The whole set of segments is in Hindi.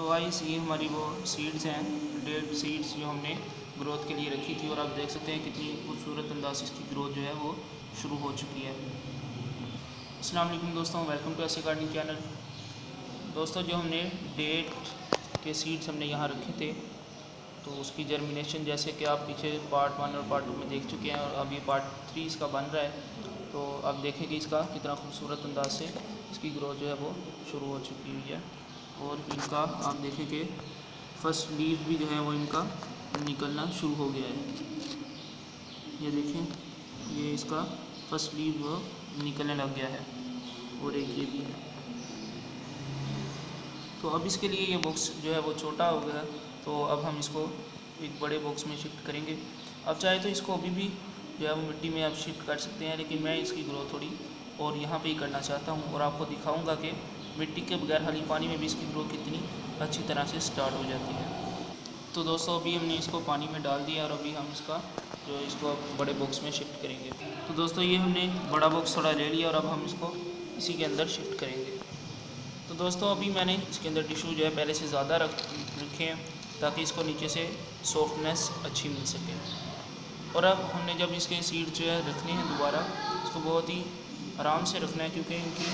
तो गाइस ये हमारी वो सीड्स हैं, डेड सीड्स जो हमने ग्रोथ के लिए रखी थी, और आप देख सकते हैं कितनी खूबसूरत अंदाज से इसकी ग्रोथ जो है वो शुरू हो चुकी है। अस्सलाम वालेकुम दोस्तों, वेलकम टू ऐसे गार्डनिंग चैनल। दोस्तों जो हमने डेट के सीड्स हमने यहाँ रखे थे, तो उसकी जर्मिनेशन जैसे कि आप पीछे पार्ट 1 और पार्ट 2 में देख चुके हैं, और अब ये पार्ट 3 इसका बन रहा है। तो आप देखें कि इसका कितना खूबसूरत अंदाज से इसकी ग्रोथ जो है वो शुरू हो चुकी हुई है। और इनका आप देखें कि फर्स्ट लीफ भी जो है वो इनका निकलना शुरू हो गया है। ये देखें, ये इसका फर्स्ट लीफ वो निकलने लग गया है, और एक ये भी है। तो अब इसके लिए ये बॉक्स जो है वो छोटा हो गया, तो अब हम इसको एक बड़े बॉक्स में शिफ्ट करेंगे। अब चाहे तो इसको अभी भी जो है वो मिट्टी में आप शिफ्ट कर सकते हैं, लेकिन मैं इसकी ग्रोथ थोड़ी और यहाँ पे ही करना चाहता हूँ, और आपको दिखाऊंगा कि मिट्टी के बगैर खाली पानी में भी इसकी ग्रोथ कितनी अच्छी तरह से स्टार्ट हो जाती है। तो दोस्तों अभी हमने इसको पानी में डाल दिया, और अभी हम इसको बड़े बॉक्स में शिफ्ट करेंगे। तो दोस्तों ये हमने बड़ा बॉक्स थोड़ा ले लिया, और अब हम इसको इसी के अंदर शिफ्ट करेंगे। तो दोस्तों अभी मैंने इसके अंदर टिश्यू जो है पहले से ज़्यादा रखे हैं, ताकि इसको नीचे से सॉफ्टनेस अच्छी मिल सके। और अब हमने जब इसके सीड जो है रखने हैं दोबारा, इसको बहुत ही आराम से रखना है, क्योंकि इनकी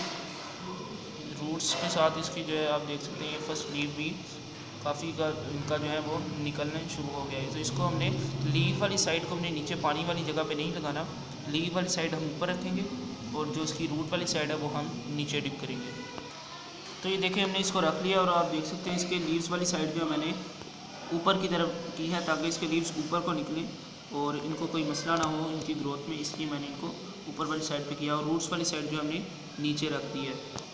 रूट्स के साथ इसकी जो है आप देख सकते हैं ये फर्स्ट लीफ भी काफ़ी इनका जो है वो निकलना शुरू हो गया है। तो इसको हमने लीफ वाली साइड को हमने नीचे पानी वाली जगह पे नहीं लगाना, लीफ वाली साइड हम ऊपर रखेंगे, और जो इसकी रूट वाली साइड है वो हम नीचे डिप करेंगे। तो ये देखें हमने इसको रख लिया, और आप देख सकते हैं इसके लीव्स वाली साइड जो मैंने ऊपर की तरफ की है, ताकि इसके लीव्स ऊपर को निकले और इनको कोई मसला ना हो इनकी ग्रोथ में, इसलिए मैंने इनको ऊपर वाली साइड पे किया, और रूट्स वाली साइड जो हमने नीचे रख दी है।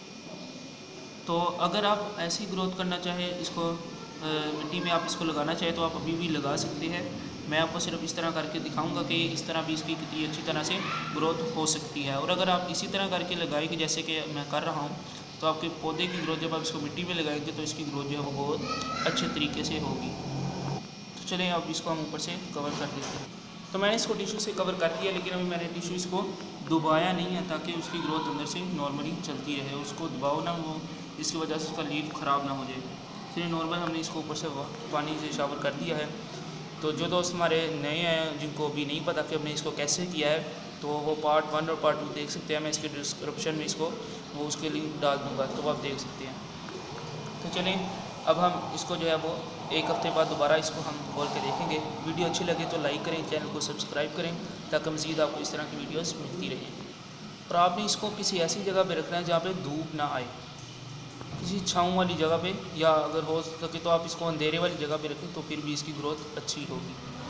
तो अगर आप ऐसी ग्रोथ करना चाहें, इसको मिट्टी में आप इसको लगाना चाहें, तो आप अभी भी लगा सकते हैं। मैं आपको सिर्फ इस तरह करके दिखाऊंगा कि इस तरह भी इसकी कितनी अच्छी तरह से ग्रोथ हो सकती है। और अगर आप इसी तरह करके लगाएंगे जैसे कि मैं कर रहा हूँ, तो आपके पौधे की ग्रोथ जब आप इसको मिट्टी में लगाएंगे तो इसकी ग्रोथ जो है वो बहुत अच्छे तरीके से होगी। तो चलें अब इसको हम ऊपर से कवर कर देते हैं। तो मैंने इसको टिश्यू से कवर कर दिया, लेकिन अभी मैंने टिश्यू इसको दबाया नहीं है, ताकि उसकी ग्रोथ अंदर से नॉर्मली चलती रहे। उसको दबाओ ना वो, इसकी वजह से उसका लीफ ख़राब ना हो जाए। इसलिए नॉर्मल हमने इसको ऊपर से पानी से शावर कर दिया है। तो जो दोस्त हमारे नए हैं, जिनको अभी नहीं पता कि हमने इसको कैसे किया है, तो वो पार्ट 1 और पार्ट 2 देख सकते हैं। मैं इसके डिस्क्रिप्शन में इसको वो उसके लिंक डाल दूँगा, तो आप देख सकते हैं। तो चलें अब हम इसको जो है वो एक हफ़्ते बाद दोबारा इसको हम खोल के देखेंगे। वीडियो अच्छी लगे तो लाइक करें, चैनल को सब्सक्राइब करें, ताकि मज़ीद आपको इस तरह की वीडियोस मिलती रहें। और आपने इसको किसी ऐसी जगह पे रखना है जहाँ पे धूप ना आए, किसी छाँव वाली जगह पे, या अगर हो सके तो आप इसको अंधेरे वाली जगह पे रखें, तो फिर भी इसकी ग्रोथ अच्छी होगी।